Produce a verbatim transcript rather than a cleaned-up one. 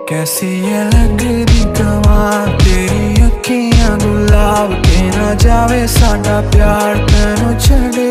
कैसी ये लगदी कमाल तेरी अखियां गुलाब के ना जावे साडा प्यार तेनू छड़े